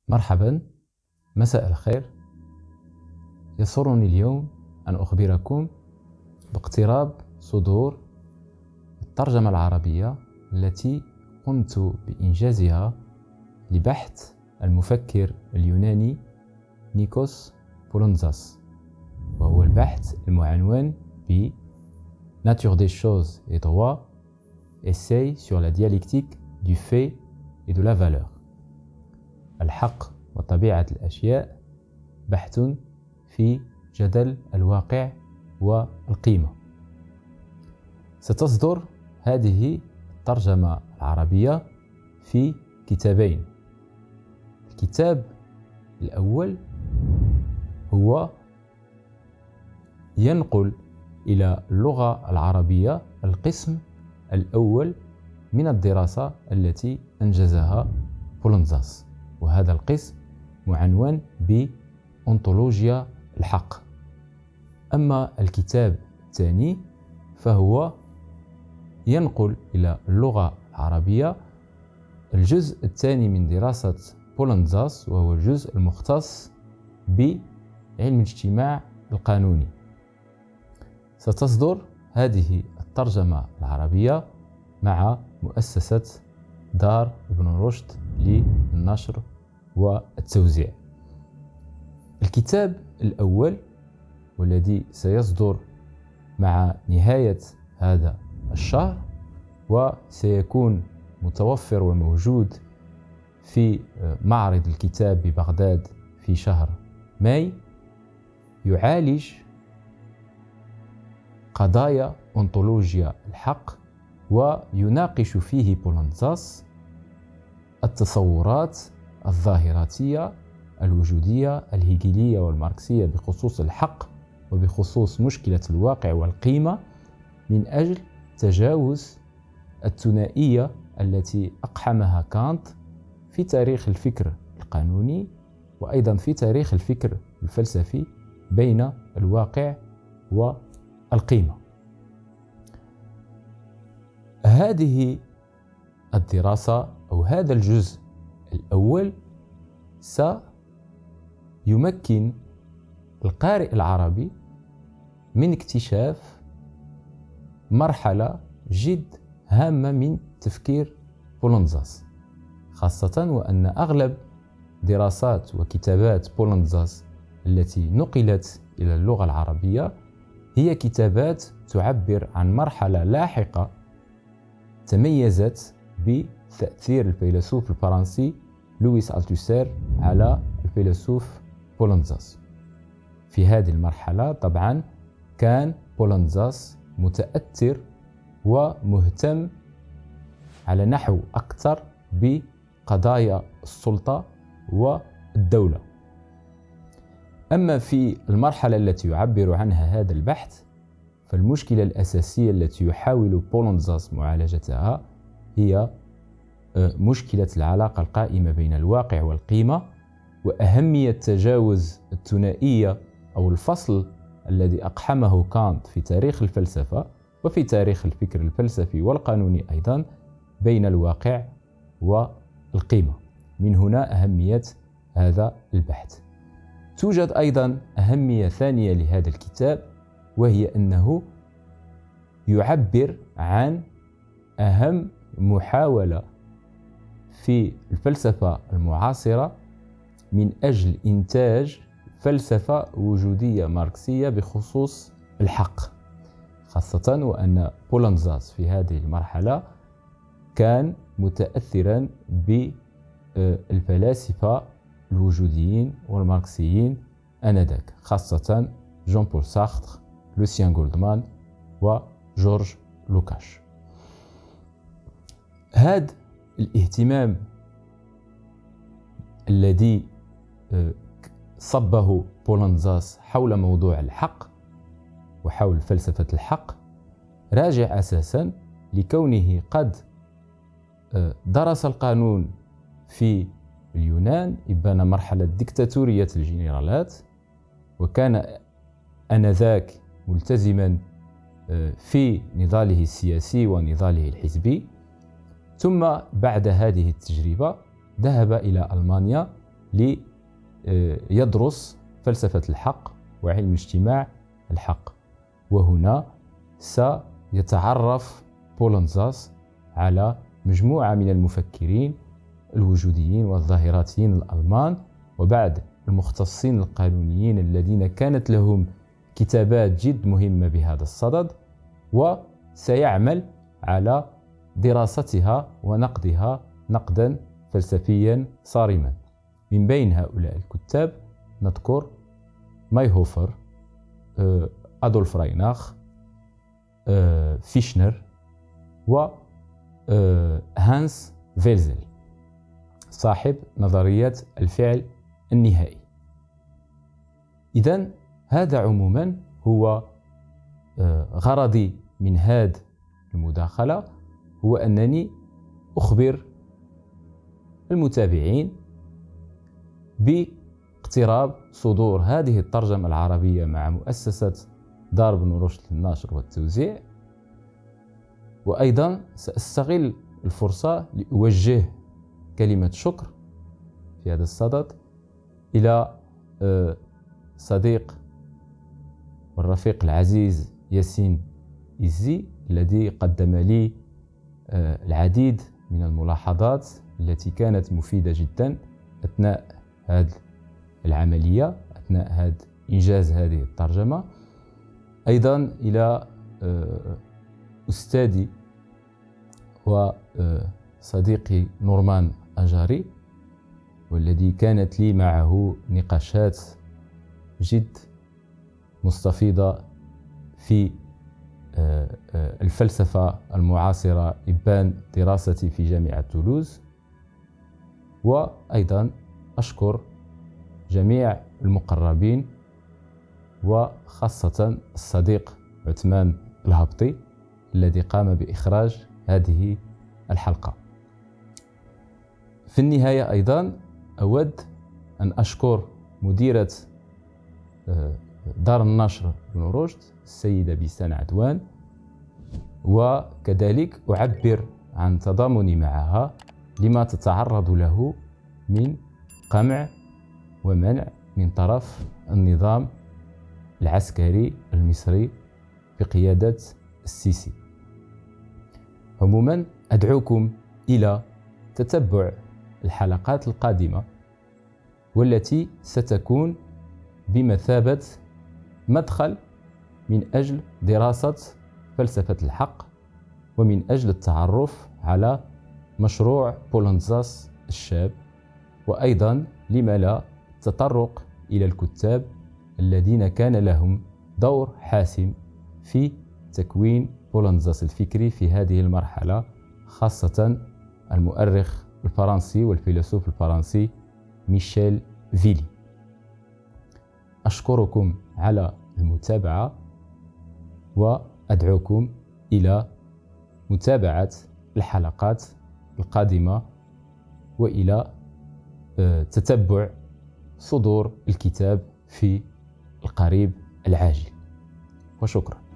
مرحبا، مساء الخير. يسرني اليوم أن أخبركم باقتراب صدور الترجمة العربية التي قمت بإنجازها لبحث المفكر اليوناني نيكوس بولونزاس، وهو البحث المعنون ب Nature des choses et droit, essai sur la dialectique du fait et de la valeur. الحق وطبيعة الأشياء، بحث في جدل الواقع والقيمة. ستصدر هذه الترجمة العربية في كتابين. الكتاب الأول هو ينقل إلى اللغة العربية القسم الأول من الدراسة التي أنجزها بولونزاس، وهذا القسم معنون بأنطولوجيا الحق. أما الكتاب الثاني فهو ينقل إلى اللغة العربية الجزء الثاني من دراسة بولونزاس، وهو الجزء المختص بعلم الاجتماع القانوني. ستصدر هذه الترجمة العربية مع مؤسسة دار ابن رشد للنشر والتوزيع. الكتاب الأول والذي سيصدر مع نهاية هذا الشهر وسيكون متوفر وموجود في معرض الكتاب ببغداد في شهر ماي، يعالج قضايا أنطولوجيا الحق، ويناقش فيه بولونزاس التصورات الظاهراتية الوجودية الهيجيلية والماركسية بخصوص الحق وبخصوص مشكلة الواقع والقيمة، من أجل تجاوز الثنائية التي أقحمها كانت في تاريخ الفكر القانوني وأيضا في تاريخ الفكر الفلسفي بين الواقع والقيمة. هذه الدراسة أو هذا الجزء الأول سيمكن القارئ العربي من اكتشاف مرحلة جد هامة من تفكير بولونزاس، خاصة وأن أغلب دراسات وكتابات بولونزاس التي نقلت إلى اللغة العربية هي كتابات تعبر عن مرحلة لاحقة تميزت بتأثير الفيلسوف الفرنسي لويس ألتوسير على الفيلسوف بولونزاس. في هذه المرحلة طبعا كان بولونزاس متأثر ومهتم على نحو أكثر بقضايا السلطة والدولة. أما في المرحلة التي يعبر عنها هذا البحث، فالمشكلة الأساسية التي يحاول بولونزاس معالجتها هي مشكلة العلاقة القائمة بين الواقع والقيمة، وأهمية تجاوز الثنائية أو الفصل الذي أقحمه كانت في تاريخ الفلسفة وفي تاريخ الفكر الفلسفي والقانوني أيضا بين الواقع والقيمة. من هنا أهمية هذا البحث. توجد أيضا أهمية ثانية لهذا الكتاب، وهي أنه يعبر عن أهم محاولة في الفلسفة المعاصرة من أجل إنتاج فلسفة وجودية ماركسية بخصوص الحق، خاصة وأن بولونزاس في هذه المرحلة كان متأثرا بالفلاسفة الوجوديين والماركسيين آنذاك، خاصة جون بول سارتر، لوسيان جولدمان وجورج لوكاش. هذا الاهتمام الذي صبه بولونزاس حول موضوع الحق وحول فلسفة الحق راجع أساسا لكونه قد درس القانون في اليونان إبان مرحلة ديكتاتورية الجنرالات، وكان آنذاك ملتزما في نضاله السياسي ونضاله الحزبي. ثم بعد هذه التجربة ذهب إلى ألمانيا ليدرس فلسفة الحق وعلم اجتماع الحق. وهنا سيتعرف بولنزاس على مجموعة من المفكرين الوجوديين والظاهراتيين الألمان، وبعد المختصين القانونيين الذين كانت لهم كتابات جد مهمة بهذا الصدد، وسيعمل على دراستها ونقدها نقدا فلسفيا صارما. من بين هؤلاء الكتاب نذكر مايهوفر، أدولف رايناخ، فيشنر، وهانس فيلزل صاحب نظرية الفعل النهائي. إذن هذا عموما هو غرضي من هذه المداخلة، هو أنني أخبر المتابعين باقتراب صدور هذه الترجمة العربية مع مؤسسة دار بن رشد للنشر والتوزيع. وأيضا سأستغل الفرصة لأوجه كلمة شكر في هذا الصدد إلى صديق والرفيق العزيز ياسين إزي، الذي قدم لي العديد من الملاحظات التي كانت مفيدة جدا أثناء هذه العملية، أثناء إنجاز هذه الترجمة. أيضا إلى أستاذي وصديقي نورمان أجاري، والذي كانت لي معه نقاشات جد مستفيضة في الفلسفة المعاصرة إبان دراستي في جامعة تولوز. وأيضا أشكر جميع المقربين وخاصة الصديق عثمان الهبطي الذي قام بإخراج هذه الحلقة. في النهاية أيضا أود أن أشكر مديرة دار النشر بن رشد السيدة بيسان عدوان، وكذلك أعبر عن تضامني معها لما تتعرض له من قمع ومنع من طرف النظام العسكري المصري بقيادة السيسي. عموما أدعوكم إلى تتبع الحلقات القادمة، والتي ستكون بمثابة مدخل من أجل دراسة فلسفة الحق، ومن أجل التعرف على مشروع بولنزاس الشاب، وأيضا لما لا التطرق إلى الكتاب الذين كان لهم دور حاسم في تكوين بولنزاس الفكري في هذه المرحلة، خاصة المؤرخ الفرنسي والفيلسوف الفرنسي ميشيل فيلي. أشكركم على المتابعة، وأدعوكم إلى متابعة الحلقات القادمة، وإلى تتبع صدور الكتاب في القريب العاجل. وشكرا.